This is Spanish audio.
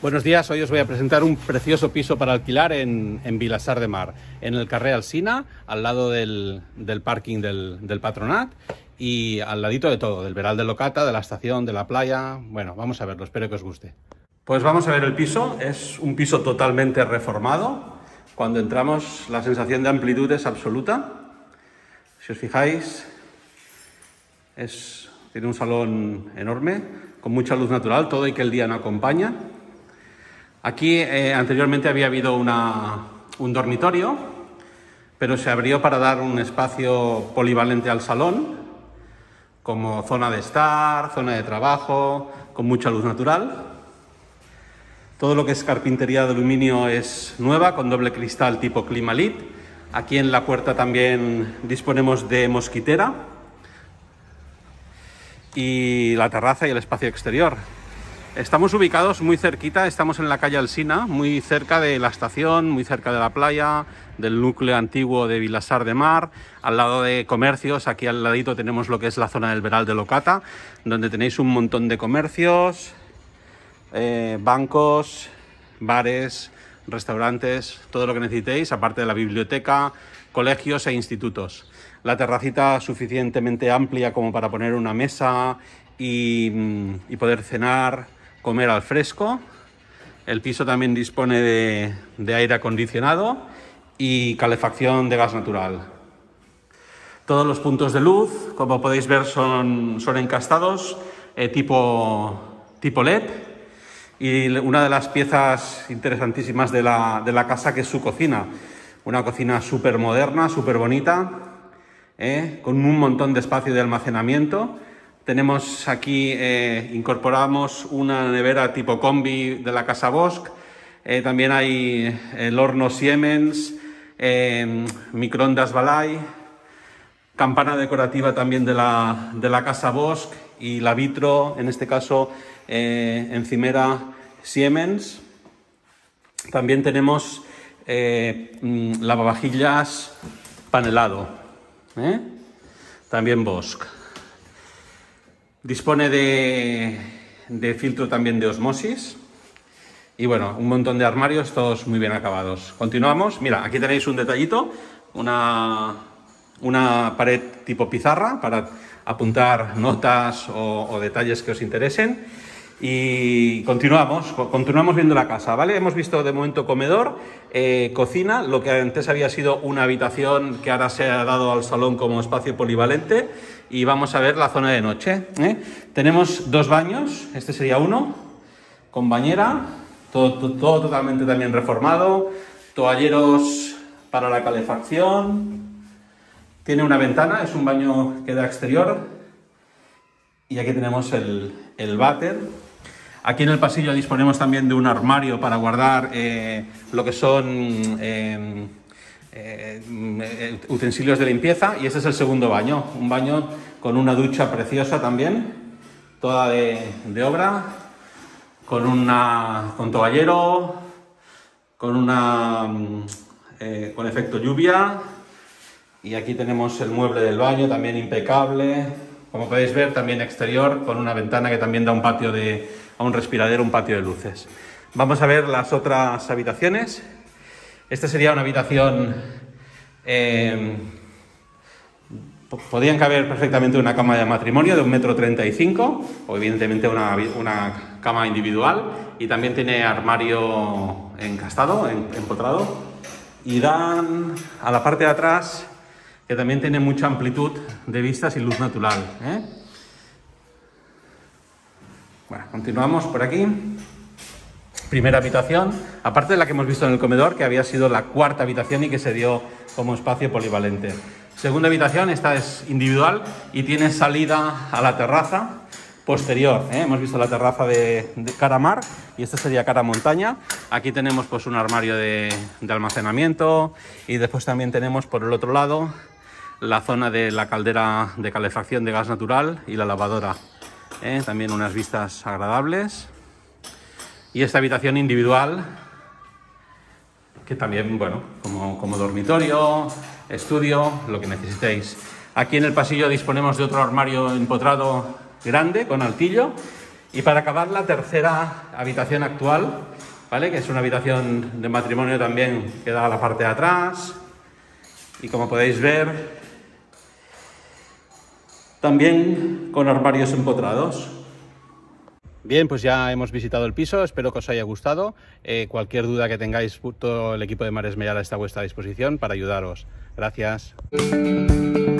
Buenos días, hoy os voy a presentar un precioso piso para alquilar en Vilassar de Mar, en el carrer Alsina, al lado del parking del Patronat y al ladito de todo, del Veral de Locata, de la estación, de la playa. Bueno, vamos a verlo, espero que os guste. Pues vamos a ver el piso, es un piso totalmente reformado. Cuando entramos la sensación de amplitud es absoluta. Si os fijáis, tiene un salón enorme, con mucha luz natural, todo y que el día no acompaña. Aquí anteriormente había habido un dormitorio, pero se abrió para dar un espacio polivalente al salón, como zona de estar, zona de trabajo, con mucha luz natural. Todo lo que es carpintería de aluminio es nueva, con doble cristal tipo Climalit. Aquí en la puerta también disponemos de mosquitera y la terraza y el espacio exterior. Estamos ubicados muy cerquita, estamos en la calle Alsina, muy cerca de la estación, muy cerca de la playa, del núcleo antiguo de Vilassar de Mar, al lado de comercios. Aquí al ladito tenemos lo que es la zona del Veral de Locata, donde tenéis un montón de comercios, bancos, bares, restaurantes, todo lo que necesitéis, aparte de la biblioteca, colegios e institutos. La terracita suficientemente amplia como para poner una mesa y poder cenar, comer al fresco. El piso también dispone de aire acondicionado y calefacción de gas natural. Todos los puntos de luz, como podéis ver, son encastados tipo LED. Y una de las piezas interesantísimas de la casa, que es su cocina. Una cocina súper moderna, súper bonita, con un montón de espacio de almacenamiento. Tenemos aquí, incorporamos una nevera tipo combi de la casa Bosch. También hay el horno Siemens, microondas Balay, campana decorativa también de la casa Bosch y la vitro, en este caso encimera Siemens. También tenemos lavavajillas panelado, también Bosch. Dispone de filtro también de osmosis y bueno, un montón de armarios, todos muy bien acabados. Continuamos. Mira, aquí tenéis un detallito, una pared tipo pizarra para apuntar notas o detalles que os interesen. Y continuamos viendo la casa, ¿vale? Hemos visto de momento comedor, cocina, lo que antes había sido una habitación que ahora se ha dado al salón como espacio polivalente, y vamos a ver la zona de noche. Tenemos dos baños, este sería uno, con bañera, todo totalmente también reformado, toalleros para la calefacción, tiene una ventana, es un baño que da exterior, y aquí tenemos el váter. Aquí en el pasillo disponemos también de un armario para guardar lo que son utensilios de limpieza, y este es el segundo baño, un baño con una ducha preciosa también, toda de obra, con toallero, con efecto lluvia, y aquí tenemos el mueble del baño también impecable. Como podéis ver, también exterior, con una ventana que también da un patio a un respiradero, un patio de luces. Vamos a ver las otras habitaciones. Esta sería una habitación... podrían caber perfectamente una cama de matrimonio de 1,35 m, o evidentemente una cama individual, y también tiene armario encastado, empotrado, y dan a la parte de atrás, que también tiene mucha amplitud de vistas y luz natural. Bueno, continuamos por aquí. Primera habitación, aparte de la que hemos visto en el comedor, que había sido la cuarta habitación y que se dio como espacio polivalente. Segunda habitación, esta es individual y tiene salida a la terraza posterior. Hemos visto la terraza de cara mar y esta sería cara montaña. Aquí tenemos pues un armario de almacenamiento, y después también tenemos por el otro lado la zona de la caldera de calefacción de gas natural y la lavadora. También unas vistas agradables. Y esta habitación individual, que también, bueno, como dormitorio, estudio, lo que necesitéis. Aquí en el pasillo disponemos de otro armario empotrado grande, con altillo, Y para acabar, la tercera habitación actual, ¿vale? Que es una habitación de matrimonio también que da a la parte de atrás. Y como podéis ver, también con armarios empotrados. Bien, pues ya hemos visitado el piso, espero que os haya gustado. Cualquier duda que tengáis, todo el equipo de Mares Mellada está a vuestra disposición para ayudaros. Gracias.